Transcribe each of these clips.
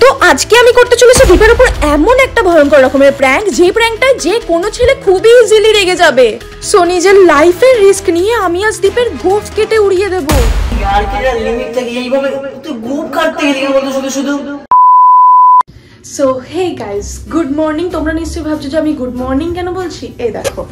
তো আজকে আমি করতে চলেছি দীপের উপর এমন একটা ভয়ঙ্কর রকমের প্র্যাঙ্ক, যে প্র্যাঙ্কটা যে কোনো ছেলে খুবই ইজিলি রেগে যাবে। সো নিজের লাইফের রিস্ক নিয়ে আমি আজ দীপের গোফ কেটে উড়িয়ে দেব। यार तेरा लिमिट तक এইভাবে তুই গোফ কাটতে গেলি কেন বলতো শুধু so hey guys, good morning. তোমরা নিশ্চয়ই ভাবছো যে আমি গুড মর্নিং কেন বলছি। এই দেখো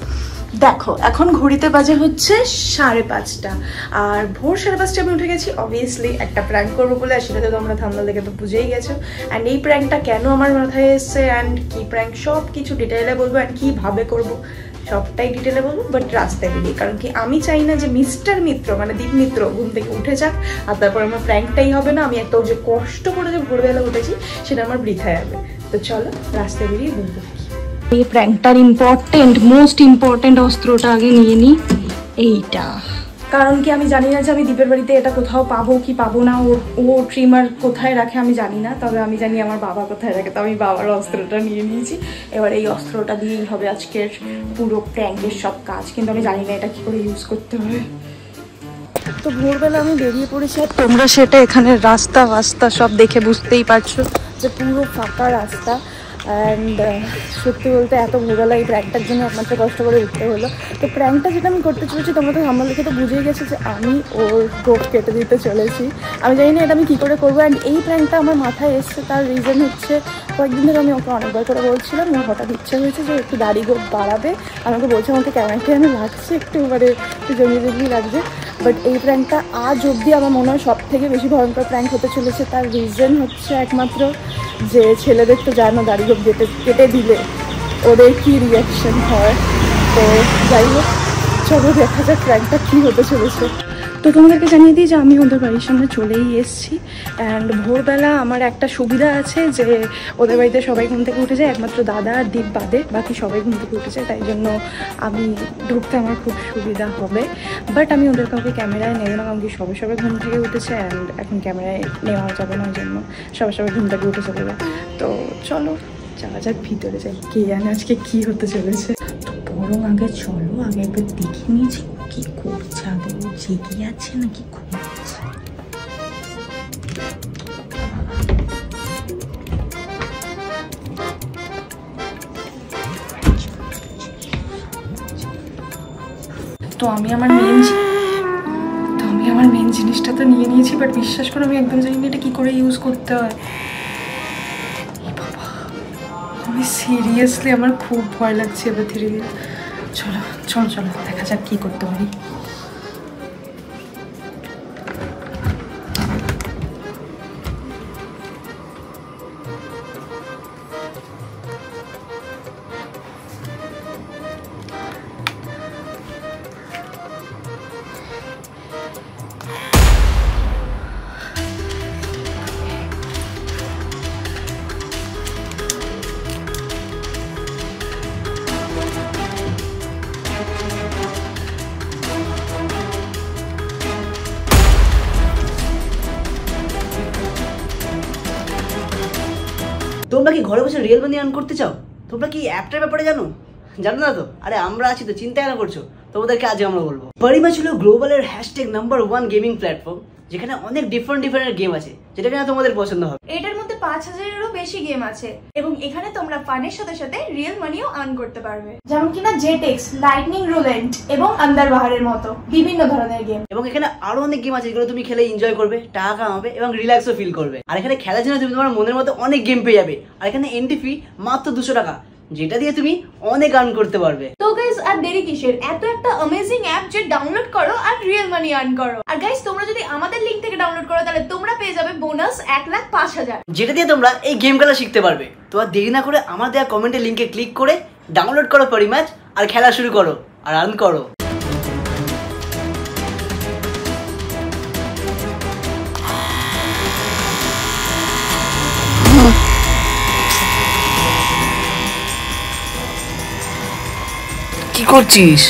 এখন ঘড়িতে বাজে হচ্ছে 5:30, আর ভোর 5:30 আমি উঠে গেছি। অবভিয়াসলি একটা প্র্যাঙ্ক করবো বলে, আর সেটাতে তোমরা থাম্বনেল দেখে তো বুঝেই গেছো। অ্যান্ড এই প্র্যাঙ্কটা কেন আমার মাথায় এসছে, অ্যান্ড কি প্র্যাঙ্ক, সব কিছু ডিটেইলে বলবো, অ্যান্ড কীভাবে করবো সবটাই ডিটেলে বলবো, বাট রাস্তায় বেরিয়ে। কারণ কি আমি চাই না যে মিস্টার মিত্র মানে দীপ মিত্র ঘুম থেকে উঠে যাক আর তারপর আমার প্র্যাঙ্কটাই হবে না, আমি একটা যে কষ্ট করে যে ভোরবেলা উঠেছি সেটা আমার বৃথায় যাবে। তো চলো রাস্তায় বেরিয়ে বলবো এই প্র্যাঙ্কটার মোস্ট ইম্পর্টেন্ট অস্ত্রটা আগে নিয়ে নিই, এইটা। কারণ কি আমি জানি না যে আমি দীপের বাড়িতে এটা কোথাও পাবো কি পাবো না, ও ট্রিমার কোথায় রাখে আমি জানি না, তবে আমি জানি আমার বাবা কোথায় রাখে। তো আমি বাবার অস্ত্রটা নিয়ে নিয়েছি। এবার এই অস্ত্রটা দিয়েই হবে আজকের পুরো প্র্যাঙ্কের সব কাজ, কিন্তু আমি জানি না এটা কি করে ইউজ করতে হবে। তো ভোরবেলা আমি বেরিয়ে পড়েছি, আর তোমরা সেটা এখানে রাস্তা সব দেখে বুঝতেই পারছো যে পুরো ফাঁকা রাস্তা। অ্যান্ড সত্যি বলতে এত ভোরবেলা এই প্র্যাঙ্কটার জন্য একমাত্র কষ্ট করে উঠতে হলো। তো প্র্যাঙ্কটা যেটা আমি করতে চলেছি, তোমরা তো আমার লিখে তো বুঝেই গেছে যে আমি ওর গোফ কেটে দিতে চলেছি। আমি জানি না এটা আমি কী করে করবো। অ্যান্ড এই প্র্যাঙ্কটা আমার মাথায় এসছে, তার রিজন হচ্ছে কয়েকদিন ধরে আমি ওকে অনেকবার করে বলছিলাম, ওর হঠাৎ ইচ্ছা হয়েছে যে একটু দাড়ি গোফ বাড়াবে। আমাকে বলছে আমাকে কেমন লাগছে, একটু জমিয়ে লাগছে। বাট এই প্র্যাঙ্কটা আজ অবধি আমার মনে হয় সব থেকে বেশি ভয়ঙ্কর প্র্যাঙ্ক হতে চলেছে। তার রিজন হচ্ছে একমাত্র যে ছেলেদের তো জানো দাড়ি গোফ কেটে দিলে ওদের কী রিয়াকশন হয়। তো যাই হোক, চলো দেখা যাক প্র্যাঙ্কটা কী হতে চলেছে। তো তোমাদেরকে জানিয়ে দিই যে আমি ওদের বাড়ির সামনে চলেই এসেছি। অ্যান্ড ভোরবেলা আমার একটা সুবিধা আছে যে ওদের বাড়িতে সবাই ঘুম থেকে উঠে যায়, একমাত্র দাদা আর দীপ বাদে বাকি সবাই ঘুম থেকে উঠে যায়, তাই জন্য আমি ঢুকতে আমার খুব সুবিধা হবে। বাট আমি ওদের কাউকে ক্যামেরায় নেব না, কারণ কি সবাই ঘুম থেকে উঠেছে, অ্যান্ড এখন ক্যামেরায় নেওয়া যাবে না, ওই জন্য সবাই ঘুম থেকে উঠে চলে যায়। তো চলো যাওয়া যাক ভিতরে যাই, কে জানে আজকে কী হতে চলেছে। তো বরং আগে চলো আগে একবার দেখে নিয়েছি কি করছে, আগে ও জেগে আছে নাকি ঘুমাচ্ছে। তো আমি আমার মেন জিনিসটা তো নিয়ে নিয়েছি, বাট বিশ্বাস করো আমি একদম জানি না এটা কি করে ইউজ করতে হয়। বাবা আমি সিরিয়াসলি আমার খুব ভয় লাগছে এবার ধীরে ধীরে। চলো দেখা যাক কি করতে পারি। তোমরা কি ঘরে বসে রিয়েল মানি আর্ন করতে চাও? তোমরা কি অ্যাপটার ব্যাপারে জানো না তো? আরে আমরা আছি তো, চিন্তা কেন করছো? তোমাদেরকে আজ আমরা বলবো। পরিমাচ হলো গ্লোবালের #1 গেমিং প্ল্যাটফর্ম, যেখানে অনেক ডিফারেন্ট গেম আছে, যেটা কিনা তোমাদের পছন্দ হবে। এটার মধ্যে 5000-এরও বেশি গেম আছে, এবং এখানে তোমরা ফানের সাথে সাথে রিয়েল মানিও আর্ন করতে পারবে, যেমন কিনা জেটেক্স, লাইটনিং রুলেন্ট এবং আন্দার বাহারের মতো বিভিন্ন ধরনের গেম। এবং এখানে আরো অনেক গেম আছে যেগুলো তুমি খেলে এনজয় করবে, টাকা কামাবে এবং রিল্যাক্সও ফিল করবে। আর এখানে খেলার জন্য তুমি তোমার মনের মতো অনেক গেম পেয়ে যাবে। আর এখানে এন্ট্রি ফি মাত্র 200 টাকা, যেটা দিয়ে তুমি অনেক আর্ন করতে পারবে। তো গাইস আর দেরি কিসের, এত একটা অ্যামেজিং অ্যাপ যে ডাউনলোড করো আর রিয়েল মানি আর্ন করো। আর গাইস তোমরা যদি আমাদের লিংক থেকে ডাউনলোড করো তাহলে তোমরা পেয়ে যাবে বোনাস 1,05,000, যেটা দিয়ে তোমরা এই গেম খেলা শিখতে পারবে। তো আর দেরি না করে আমার দেওয়া কমেন্টের লিংকে ক্লিক করে ডাউনলোড করো পরিম্যাচ, আর খেলা শুরু করো আর আর্ন করো। কি করছিস?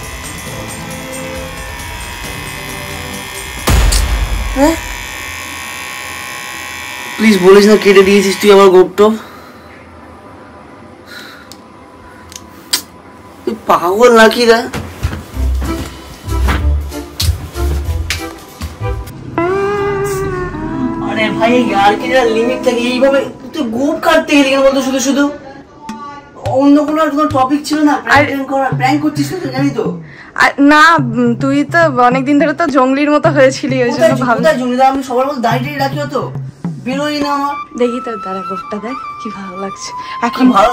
প্লিজ বলিস না কেটে দিয়েছিস তুই আমার গোপটো। তুই পাগল নাকি রে? আরে ভাই আর কি লিমিট থাকে এইভাবে তুই গোপ কাটতে গেলি কেন বলতো শুধু শুধু অন্য কোনো টপিক ছিল না প্র্যাঙ্ক করছিস তো জানি তো না তুই তো অনেকদিন ধরে তো জঙ্গলির মতো হয়েছিলি ওই জন্য ভাবলাম আমি সবার মধ্যে দাঁড়িয়ে রাখি তো বেরোই না আমার দেখি তোর দ্বারা গোপটা দেখ কি ভালো লাগছে এখন ভালো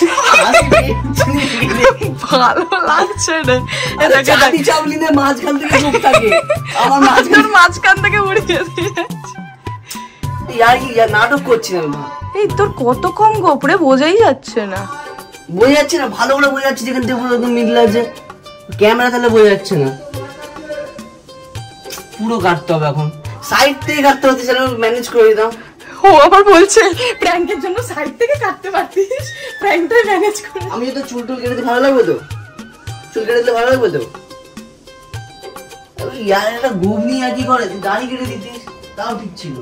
ভালো লাগছে রে চাবলি না মাঝখান থেকে গোপ থাকে আমার মাঝখান থেকে উড়ে গেছে ইয়ার নাটক করছিলাম না এই তোর কত কম গোপরে বোঝাই যাচ্ছে না বোঝা যাচ্ছে না ভালো করে বোঝা যাচ্ছে যেখান থেকে পুরো একদম মিডল আছে ক্যামেরা তাহলে বোঝা যাচ্ছে না পুরো কাটতে হবে এখন সাইড থেকে কাটতে হচ্ছে সেটা ম্যানেজ করে দিতাম ও আবার বলছে প্র্যাঙ্কের জন্য সাইড থেকে কাটতে পারতিস প্র্যাঙ্কটাই ম্যানেজ করে আমি তো চুল টুল কেটে দিতে ভালো লাগবে তো চুল কেটে দিতে ভালো লাগবে তো ইয়ার একটা গোপ নিয়ে আর কি করে তুই দাড়ি কেটে দিতিস তাও ঠিক ছিল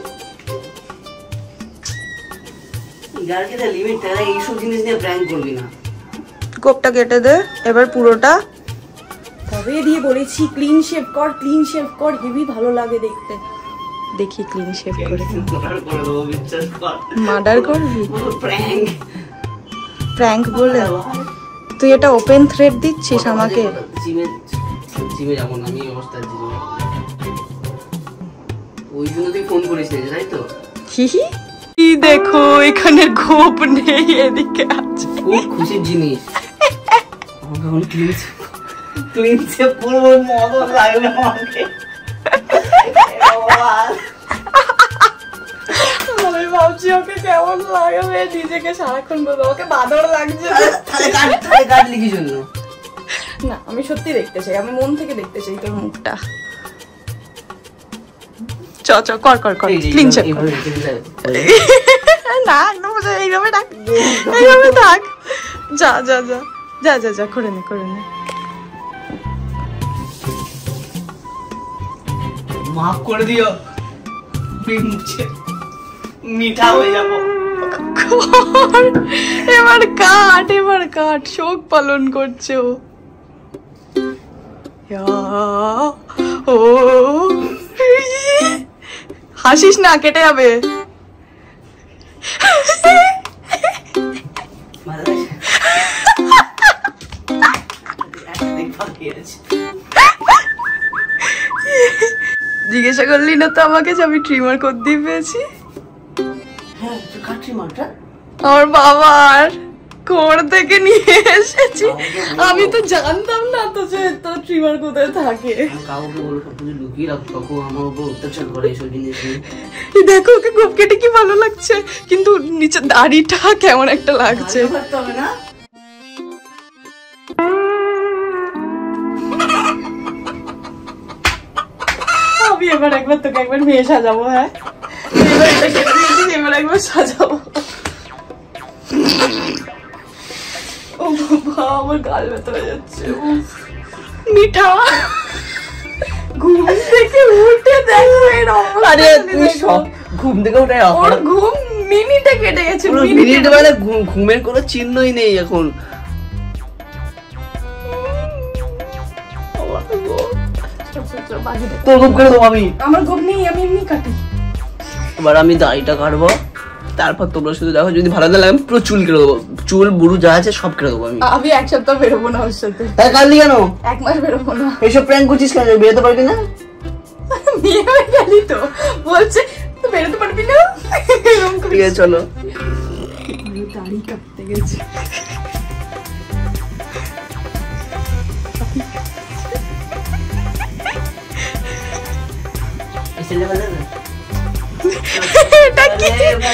ইয়ার কেটে লিমিট তারা এইসব জিনিস নিয়ে প্র্যাঙ্ক করবি না গোপটা কেটে দে এবার পুরোটা তবে দিয়ে বলেছি ক্লিন শেভ কর হেভি ভালো লাগে দেখতে দেখি ক্লিন শেভ করে মার্ডার করবি প্র্যাঙ্ক বলে তুই এটা ওপেন থ্রেড দিচ্ছিস আমাকে জিমে যাবো না আমি অবস্থা ওই জন্য তুই ফোন করিস না তাই তো কি দেখো এখানে গোপ নেই এদিকে আছে খুব খুশির জিনিস ক্লিন শেভ করবো মজা লাগবে আমাকে আমি ভাবছি ওকে কেমন লাগবে নিজেকে সারাক্ষণ বলবো ওকে বাদর লাগছে কাটলি কি জন্য না আমি সত্যি দেখতে চাই আমি মন থেকে দেখতে চাই তোর মুখটা চ কর ক্লিন শেভ না একদম এইভাবে থাক যা করে নে মাফ করে দিও মিঠা হয়ে যাবো এবার কাট শোক পালন করছে ও হাসিস না কেটে যাবে জিজ্ঞাসা করলি না তো আমাকে যে আমি ট্রিমার করে দিয়ে পেয়েছি আমার বাবার কোর থেকে নিয়ে এসেছি আমি তো জানতাম না তো যে তোর ট্রিমার কোথায় থাকে দেখো ওকে গোপ কেটে কি ভালো লাগছে কিন্তু নিচে দাড়িটা কেমন একটা লাগছে আমি এবার একবার তোকে একবার মেয়ে সাজাবো হ্যাঁ এবার একবার সাজাবো ও বাবা আমার গাল ব্যথা হয়ে যাচ্ছে মিঠা ঘুম থেকে উঠে দেখো এর অবস্থা ঘুম থেকে উঠে ওর ঘুম মিনিটে কেটে গেছে মিনিট মানে ঘুমের কোনো চিহ্নই নেই এখন তোর ঘুম করে দেবো আমি আমার ঘুম নেই আমি এমনি কাটি এবার আমি দাড়িটা কাটবো তারপর তোমরা শুধু দেখো যদি ভালো লাগে আমি পুরো চুল কেটে দেবো চুল বুড়ো যা আছে সব কেটে দেবো আমি এক সপ্তাহ বেরোবো না ওর সাথে তাই কাটলি কেন 1 মাস বেরোবো না এইসব প্র্যাঙ্ক করছিস কেন বেরোতে পারবি না বিয়ে হয়ে গেলি তো বলছে তো বেরোতে পারবি না ঠিক আছে চলো দাড়ি কাটতে গেছি এটা কি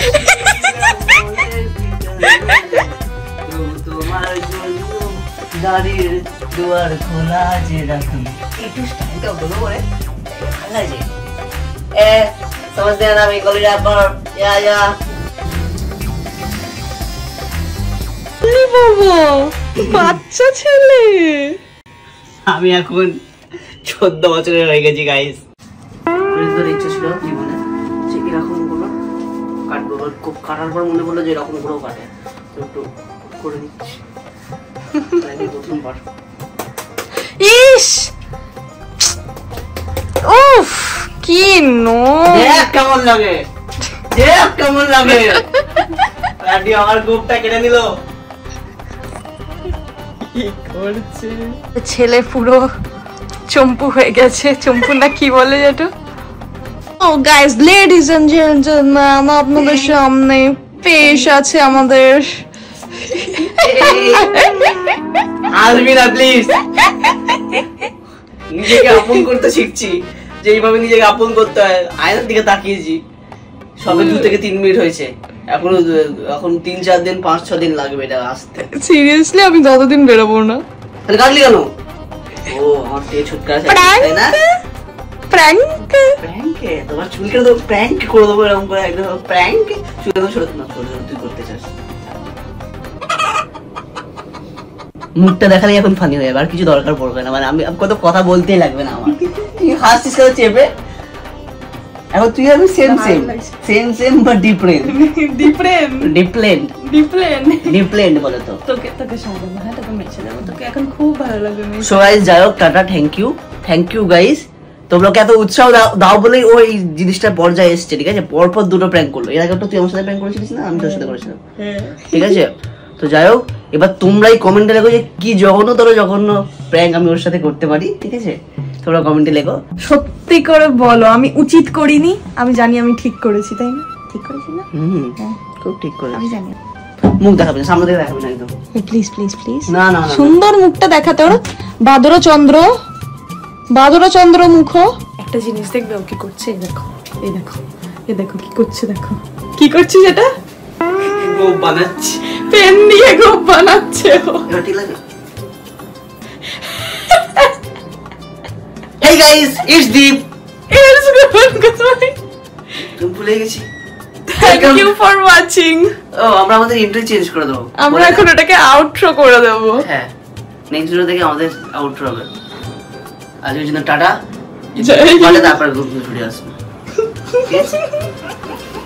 তোমার জন্য দাড়ির দুয়ার খোলা যে রাখি একটু স্টাইলটা বলো বলে ভালো লাগে समझते हैं ना भाई गोली रैपर या বাবা বাচ্চা ছেলে আমি এখন 14 বছরের হয়ে গেছি গাইস তোর ইচ্ছা ছিল জীবনে যে এরকম গুলো কাটবো খুব কাটার পর মনে পড়লো যে এরকম গুলো কাটে তো একটু করে দিচ্ছি তাই প্রথমবার ইস উফ কি নো দেখ কেমন লাগে, দেখ কেমন লাগে। রাডি আমার গ্রুপটা কেটে নিল। কি করছে ছেলে? পুরো চম্পু হয়ে গেছে। চম্পু না কি বলে যেটা? ও গাইস, লেডিজ এন্ড জেন্টলম্যান, আপনাদের সামনে পেশ আছে আমাদের আসবি না প্লিজ। নিজেকে আপন করতে শিখছি, যে এইভাবে নিজেকে আপন করতে হয়। আয়নার দিকে তাকিয়েছি, সবে 2 থেকে 3 মিনিট হয়েছে, এখন 3-4 দিন 5-6 দিন লাগবে এটা আসতে। সিরিয়াসলি আমি ততদিন বেরোবো না। তাহলে কাটলি কেন? ও আমার থেকে ছুটকারা তাই না? প্র্যাঙ্ক প্র্যাঙ্কে তোমার চুলকে তো প্র্যাঙ্ক করে দেবো, এরকম করে একদম প্র্যাঙ্ক। চুলে তো সরত না, তুই করতে চাস। মুখটা দেখালে এখন ফানি হয়ে যাবে, আর কিছু দরকার পড়বে না। মানে আমি কত কথা বলতেই লাগবে না আমার। তুই হাসছিস কেন চেপে? এখন তুই আমি same same same same but different. Different বলে তো। তোকে সাজাবো, হ্যাঁ তোকে মেচে দেবো, তোকে এখন খুব ভালো লাগবে। সো গাইস, যাই হোক, টাটা, থ্যাংক ইউ গাইস। তোমরা এত উৎসাহ দাও বলেই ওই জিনিসটা পর্যায়ে এসছে, ঠিক আছে? পরপর 2টো প্র্যাঙ্ক করলো। এর আগে তো তুই আমার সাথে প্র্যাঙ্ক করেছিলিস না, আমি তোর সাথে করেছিলাম, ঠিক আছে? তো যাই হোক, এবার তোমরাই কমেন্টে লেখো যে কি জঘন্য প্র্যাঙ্ক আমি ওর সাথে করতে পারি, ঠিক আছে? তোমরা কমেন্টে লেখো। সত্যি করে বলো, আমি উচিত করিনি, আমি জানি আমি ঠিক করেছি, তাই না? ঠিক করেছি না? খুব ঠিক করে আমি জানি। মুখ দেখাবে না, সামনে থেকে দেখাবে না একদম। প্লিজ প্লিজ প্লিজ, না না, সুন্দর মুখটা দেখাতে ওর। বাদরচন্দ্র মুখ। একটা জিনিস দেখবে ও কি করছে? এই দেখো, এই দেখো, এই দেখো কি করছে, দেখো কি করছিস? এটা গোপ বানাচ্ছি, পেন দিয়ে গোপ বানাচ্ছে ও। এবার ঠিক লাগে? Hey guys, it's Deep. It's good. তুমি ভুলে গেছি। Thank you for watching. ও, আমরা আমাদের ইন্ট্রো চেঞ্জ করে দেবো। আমরা এখন এটাকে আউটরো করে দেবো। হ্যাঁ, নেক্সট ভিডিও থেকে আমাদের আউটরো হবে। আজকের জন্য টাটা। জয় হিন্দ। তারপর ভিডিও আসবে, ঠিক আছে?